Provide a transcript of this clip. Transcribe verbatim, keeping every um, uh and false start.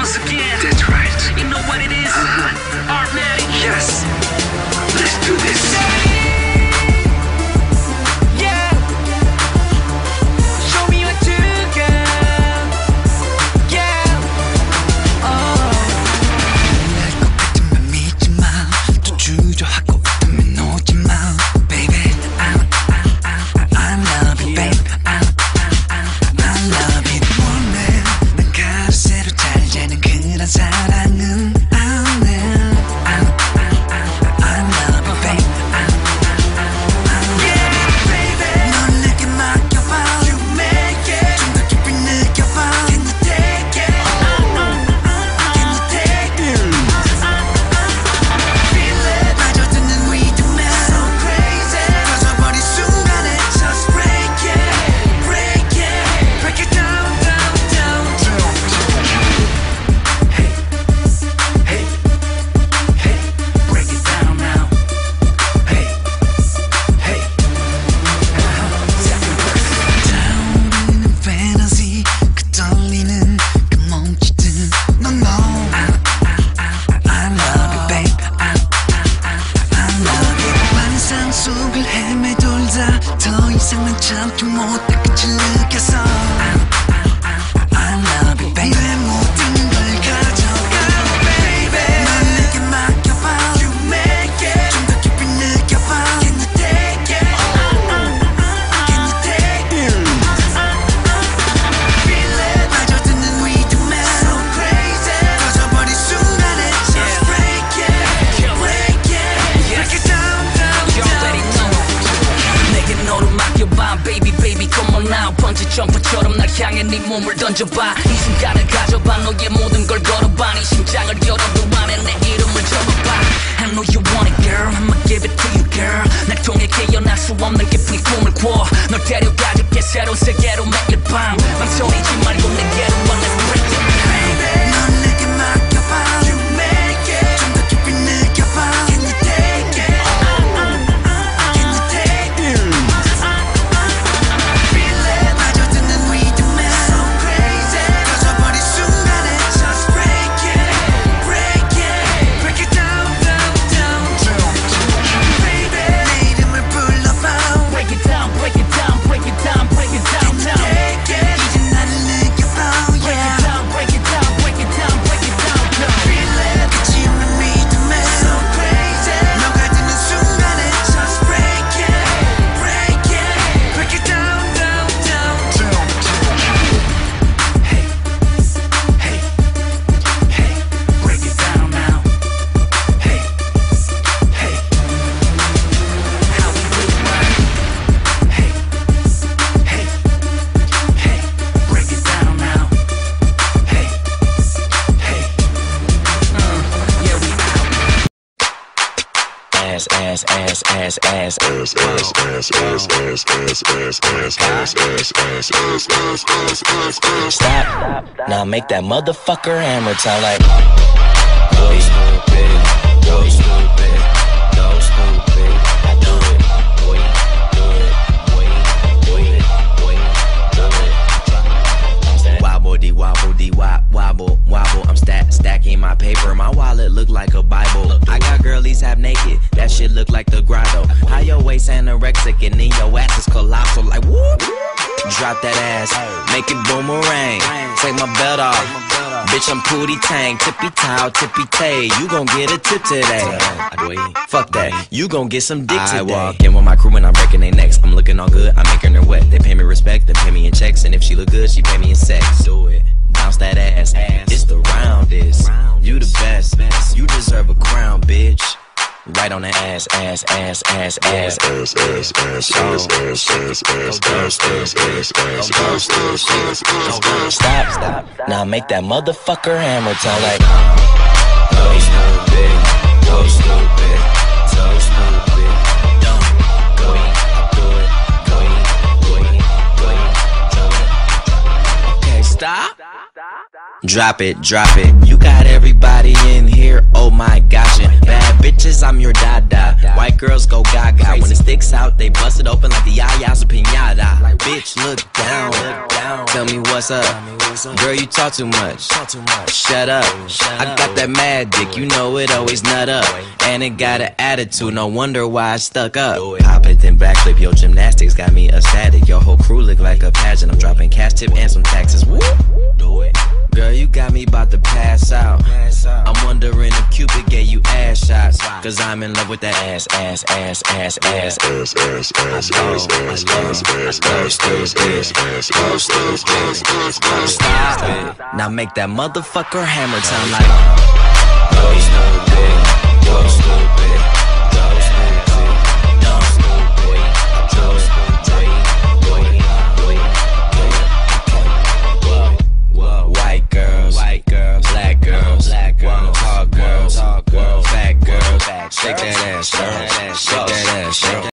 once again. That's right. You know what it is? Uh-huh. Artmatic. Yes. Let's do this. Yeah. Show me what you got. Yeah. Oh. 날 것 같으면 믿지 마. 또 주저하고 있다면 오지 마. Baby, I, I, I, I love you, babe. I, I, I love you. 원해 난 가로세로 잘 되는 그런 사랑은 안 해. I, I, I love you, babe. I, I, I love you, baby. 넌 내게 맡겨봐. You make it. 좀 더 깊이 느껴봐. Can you take it? Can you take it? Feel it. 빠져드는 리듬에 So crazy. 터져버린 순간에 Just break it, break it, break it down, down, down, down. Hey, hey, hey, break it down now. Hey, hey, second verse. 타오르는 fantasy, 그 떨리는 그 몸짓은 No, no. I, I, I, I love you, babe. I, I, I love you. 환상 속을 헤매돌다 더 이상 난 참지 못해 끝을 느껴서 I, I, I love you, baby. 내 모든 걸 가져가, baby. 넌 내게 맡겨봐. You make it. 좀 더 깊이 느껴봐. Can you take it? Can you take it? Feel it. 빠져드는 리듬에 So crazy. 터져버린 순간에 Just break it, break it, break it down, down, You already down. know. 내게 너를 맡겨봐, baby, baby, come on now. 번지 점프처럼 날 향해 네 몸을 던져봐. 이 순간을 가져봐, 너의 모든 걸 걸어봐. 네 심장을 열어 그 안에 내 이름을 적어봐. I know you want it, girl. I'ma give it to you, girl. 날 통해 깨어날 수 없는 깊은 꿈을 꿔. 널 데려가줄게 새로운 세계로 매일 밤. 망설이지 말고 내게로 와, let's break it, baby. 넌 내게 맡겨봐. You make it. 좀 더 깊이 느껴봐. Can you take it? Can you take it? Feel it. 빠져드는 리듬에 So crazy. 터져버린 순간에 Just break it, break it, break it down, down, down, down. Baby, 내 이름을 불러봐. Break it down, break it down, break it down, break it down, Can you down. take it? 이제 나를 느껴봐. Break it Yeah. down, break it down, break it down, break it down, down. Feel it. 끝이 없는 리듬에 So crazy. 너가 드는 순간에 Just break it, break it, break it down, down, down, down. Hey, hey, hey, break it down now. Hey, hey, how we do it right. Hey, hey, hey, break it down now. Hey, hey, uh, yeah, we out. Ass, ass, ass, ass, ass, ass, ass, ass, ass, ass, ass, ass, ass, ass, ass, ass, ass, ass, ass, ass. Stop. Now make that motherfucker hammer time like. Go stupid, go stupid, go stupid. I do it, boy, do it, boy, do it, boy, do it. Wobble dee wobble dee wop wobble wobble. I'm stack stacking my paper. My wallet look like a Bible. I got girlies half naked. That shit look like the grotto. How your waist anorexic and then your ass is colossal. Like whoop. Drop that ass, make it boomerang. Take my belt off, bitch. I'm Pootie Tang, tippy toe, tippy tay. You gon' get a tip today. Fuck that, you gon' get some dick today. I walk in with my crew and I'm breaking their necks. I'm looking all good, I'm making her wet. They pay me respect, they pay me in checks, and if she look good, she pay me in sex. Do it, bounce that ass. It's the roundest. You the best, you deserve a crown, bitch. Right on the ass, ass, ass, ass, ass, ass, ass, ass, ass, ass, ass, ass, ass, ass, ass, ass, ass. Stop, stop. Now make that motherfucker hammer time like. Go stupid, go stupid, so stupid. Don't go in, do it, go in, go in, go in, do it. Okay, stop. Drop it, drop it. You got everybody in here. Oh my gosh, and bad bitches, I'm your dada. White girls go gaga. When it sticks out, they bust it open like the yayas of pinata. Bitch, look down, tell me what's up. Girl, you talk too much. Shut up. I got that mad dick, you know it always nut up. And it got an attitude, no wonder why I stuck up. Hop it then backflip, your gymnastics got me ecstatic. Your whole crew look like a pageant. I'm dropping cash tip and some taxes. Woo! Do it. Girl, you got me about to pass out. I'm wondering if Cupid gave you ass shots. Cause I'm in love with that ass, ass, ass, ass, ass, ass, ass, ass, ass, ass, ass, ass, ass, ass, stop it. Now make that motherfucker hammer time like.